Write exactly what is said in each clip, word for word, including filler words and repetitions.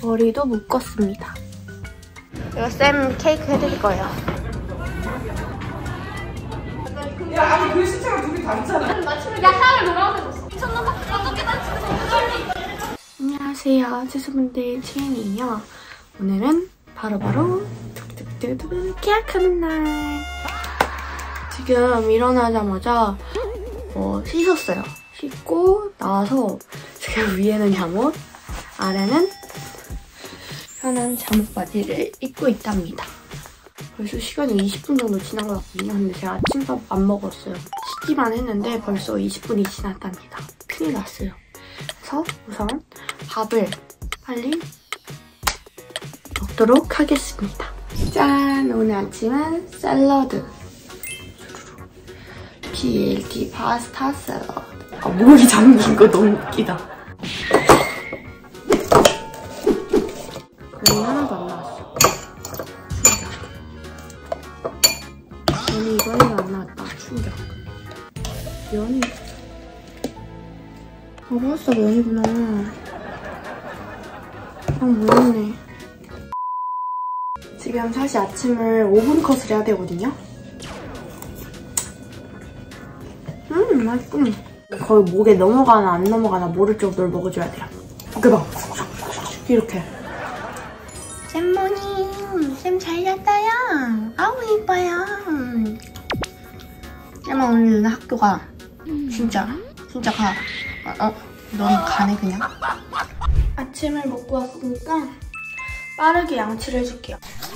머리도 묶었습니다. 이거 쌤 케이크 해드릴 거예요. 야, 아니 글씨체가 두 개 다르잖아. 야, 하늘 노란색 줬어. 미쳤나봐. 어떻게 나 지금 너무 안녕하세요, 지수분들 지은이에요. 오늘은 바로바로 두두두두 계약하는 날. 지금 일어나자마자 어, 씻었어요. 씻고 나와서 지금 위에는 잠옷, 아래는 편한 잠옷 바지를 입고 있답니다. 벌써 시간이 이십 분 정도 지난 것 같거든요. 근데 제가 아침밥 안 먹었어요. 씻기만 했는데 벌써 이십 분이 지났답니다. 큰일 났어요. 그래서 우선 밥을 빨리 먹도록 하겠습니다. 짠! 오늘 아침은 샐러드. 비엘티 파스타 샐러드. 아, 목이 잠긴 거 너무 웃기다. 면이 하나도 안 나왔어. 면이 이번에는 안 나왔다. 충격. 면이... 어, 파스타 면이구나. 아, 몰랐네. 지금 사실 아침을 오븐 컷을 해야 되거든요. 음, 맛있군. 거의 목에 넘어가나 안 넘어가나 모를 정도로 먹어줘야 돼요. 이렇게 봐. 이렇게. 쌤모님, 쌤 잘 잤어요. 아우, 이뻐요. 쌤아, 오늘 학교가 진짜, 진짜 가. 어, 어, 넌 가네, 그냥. 아침을 먹고 왔으니까 빠르게 양치를 해줄게요.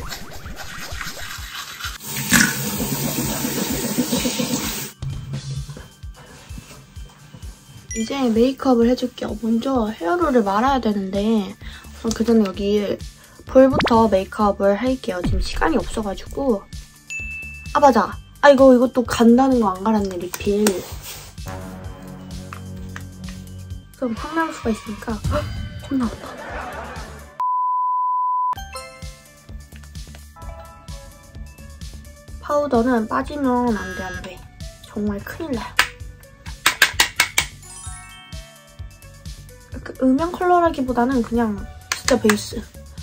이제 메이크업을 해줄게요. 먼저 헤어롤을 말아야 되는데 우선 그 전에 여기 볼부터 메이크업을 할게요. 지금 시간이 없어가지고. 아, 맞아. 아, 이거 이것도 간다는 거 안 갈았네, 리필. 좀 황량수가 있으니까 헉! 콧 나온다. 파우더는 빠지면 안 돼, 안 돼. 정말 큰일 나요. 그 음영 컬러라기보다는 그냥 진짜 베이스.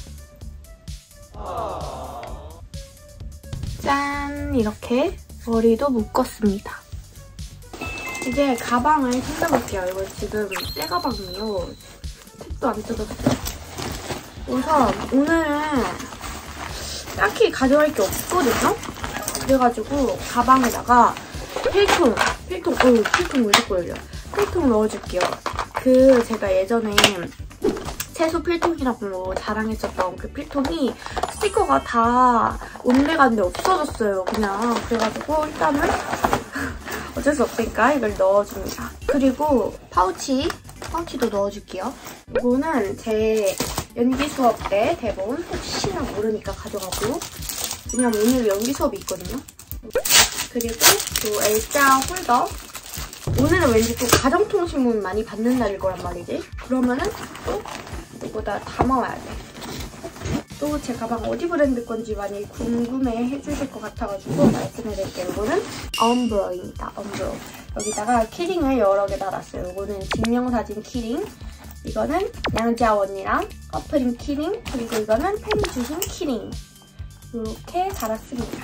짠! 이렇게 머리도 묶었습니다. 이제 가방을 챙겨볼게요. 이거 지금 새 가방이에요. 택도 안 뜯었어요. 우선 오늘은 딱히 가져갈 게 없거든요? 그래가지고 가방에다가 필통, 필통, 어우, 필통 왜 자꾸 열려? 필통 넣어줄게요. 그 제가 예전에 채소 필통이라고 자랑했었던 그 필통이 스티커가 다 온데 간데 없어졌어요, 그냥. 그래가지고 일단은 어쩔 수 없으니까 이걸 넣어줍니다. 그리고 파우치, 파우치도 넣어줄게요. 이거는 제 연기 수업 때 대본 혹시나 모르니까 가져가고, 왜냐면 오늘 연기 수업이 있거든요. 그리고 또 엘자 홀더. 오늘은 왠지 또 가정통신문 많이 받는 날일 거란 말이지. 그러면은 또 이거다 담아와야 돼. 또 제 가방 어디 브랜드 건지 많이 궁금해 해주실 것 같아가지고 말씀해드릴게요. 이거는 엄브로입니다. 엄브로. 여기다가 키링을 여러 개 달았어요. 이거는 증명사진 키링. 이거는 양자 언니랑 커플링 키링. 그리고 이거는 팬이 주신 키링. 이렇게 달았습니다.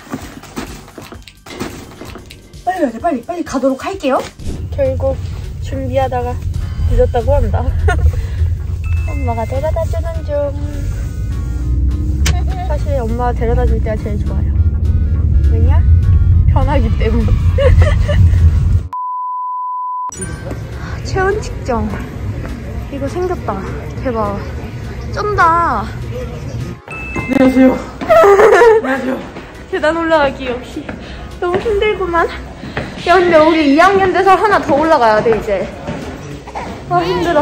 빨리 가야 돼. 빨리. 빨리 가도록 할게요. 결국 준비하다가 늦었다고 한다. 엄마가 데려다주는 중. 사실 엄마가 데려다줄 때가 제일 좋아요. 왜냐? 편하기 때문에. 체온 측정. 이거 생겼다. 대박. 쩐다. 안녕하세요. 안녕하세요. 계단 올라가기 역시 너무 힘들구만. 야, 근데 우리 이 학년 돼서 하나 더 올라가야 돼, 이제. 아, 힘들어.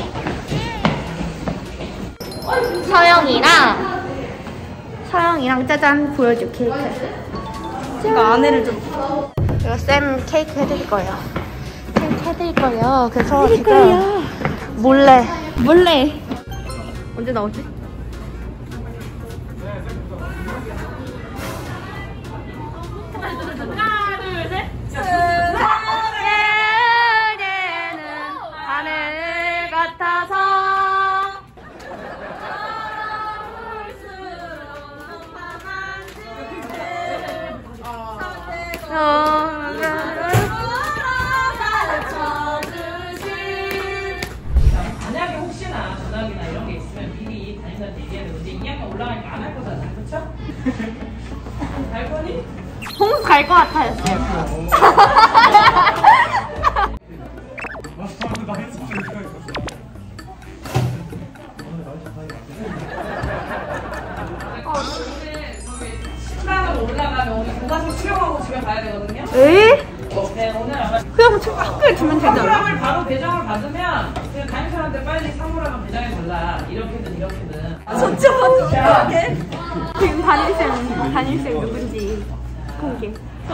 서영이랑 서영이랑 짜잔 보여줄 케이크. 이거 안에를 좀. 이거 쌤 케이크 해드릴 거예요. 케이크 해드릴 거예요. 그래서 지금 거예요. 몰래 몰래 언제 나오지? 만약에 혹시나 전화기나 이런 게 있으면 미리 담임자한테 얘기해야 되는데 이 학년 올라가니까 안 할 거잖아, 그렇죠? 갈 거니? 홍수 갈 것 같아요. 신랑으로 올라가면 오늘 교과서 수령하고 집에 가야 되거든요. 에이? 네, 오늘 아마 그냥 책 학교에 주면 되잖아. 사물함을 바로 배정을 받으면 그 담임사한테 빨리 사물함을 배정해 달라. 이렇게든 이렇게든. 진짜 맞죠? 지금 담임쌤, 담임쌤 누군지 공개.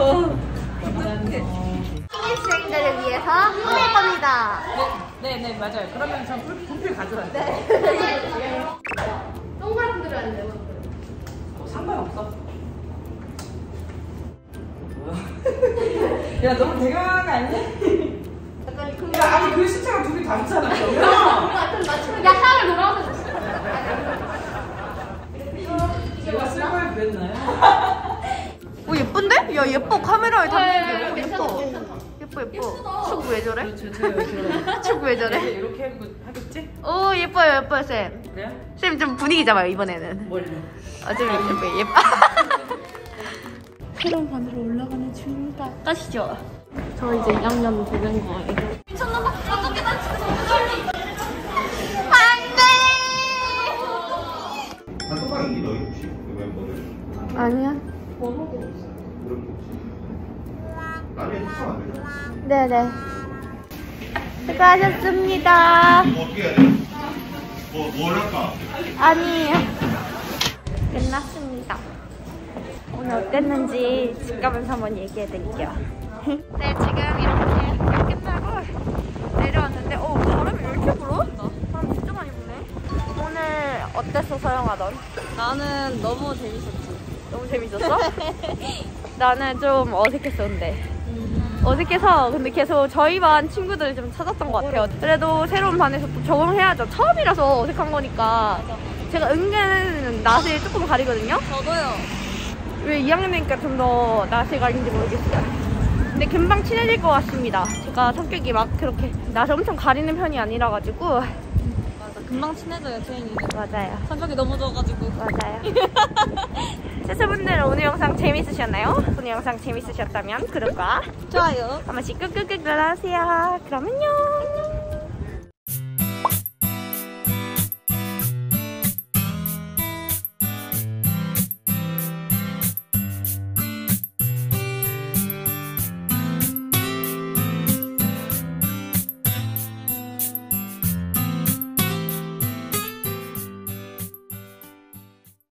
수행들을 위해서 꾸밀 겁니다. 네, 네, 맞아요. 그러면 전 불, 불필 가져와요. 네. 동그랗게 들어야 돼요. 뭐 상관없어. 야, 너무 대강한 거 아니야? 야, 아니 글씨체가 둘이 다르잖아. 야, 사을 놀아서 제가 쓸 거에 그랬나요? 오 예쁜데? 야 예뻐 카메라에 담기는 게 괜찮아, 예뻐. 괜찮아. 예뻐 예뻐. 축 왜 저래? 제가 축 왜 저래? 이렇게 하고 하겠지? 오 예뻐요 예뻐요 쌤. 그래요? 쌤 좀 분위기 잡아요 이번에는. 뭘요? 어차피 예뻐 예뻐. 새로운 반으로 올라가는 중입니다. 가시죠. 저 이제 이 학년 되는 거예요. 미쳤나봐. 어떻게 난 진짜 너무 떨리. 단톡방이니 너희 혹시 그 멤버들? 아니야. 그렇게 혹시 나중에 추천 안 되죠? 네네. 수고하셨습니다. 뭐 어떻게 해야 돼? 뭐, 뭘 할까? 아니에요. 끝났습니다. 오늘 어땠는지 집 가면서 한번 얘기해 드릴게요. 네, 지금 이렇게 학교 끝나고 내려왔는데, 어, 바람이 왜 이렇게 불어? 바람 진짜 많이 부네. 오늘 어땠어, 서영아, 넌? 나는 너무 재밌었지. 너무 재밌었어? 나는 좀 어색했었는데. 어색해서 근데 계속 저희 반 친구들 좀 찾았던 것 같아요. 그래도 새로운 반에서 또 적응해야죠. 처음이라서 어색한 거니까. 제가 은근 낯을 조금 가리거든요. 저도요. 왜 이 학년 되니까 좀 더 낯을 가리는지 모르겠어요. 근데 금방 친해질 것 같습니다. 제가 성격이 막 그렇게 낯을 엄청 가리는 편이 아니라 가지고. 맞아. 금방 친해져요, 채인이는. 맞아요. 성격이 너무 좋아가지고. 맞아요. 세스분들 오늘 영상 재밌으셨나요? 오늘 영상 재밌으셨다면 구독과 좋아요. 한 번씩 꾹꾹꾹 눌러주세요. 그럼 안녕.